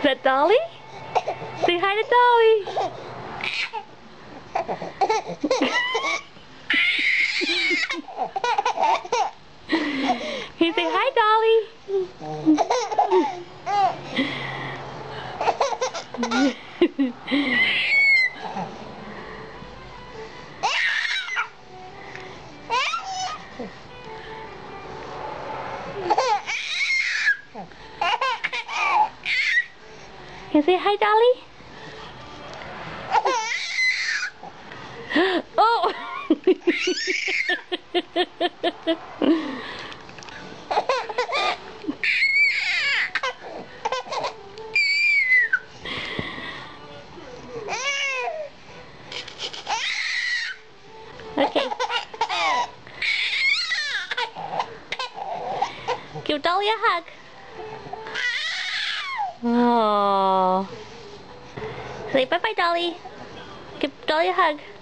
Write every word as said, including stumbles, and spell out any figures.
that Dolly? Say hi to Dolly. Hey, say hi, Dolly. Can you say hi, Dolly? Oh! Okay. Give Dolly a hug. Oh. Say bye-bye, Dolly. Give Dolly a hug.